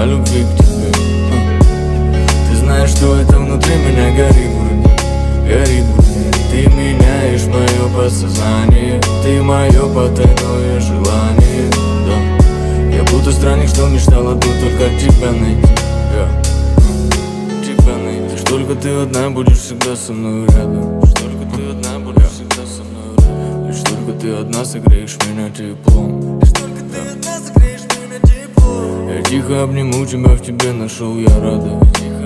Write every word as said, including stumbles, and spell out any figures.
о любви к тебе. Ты знаешь, что это внутри меня горит вроде, горит вроде. Ты меняешь мое подсознание, ты мое потайное желание, да. Я будто странник, что мечтал одну только тебя найти, yeah. Тебя найти. Лишь только ты одна будешь всегда со мной рядом. Лишь только ты одна будешь всегда со мной рядом. Лишь только ты одна согреешь меня теплом. Лишь только ты одна согреешь меня теплом. Я тихо обниму тебя, в тебе нашел я радость.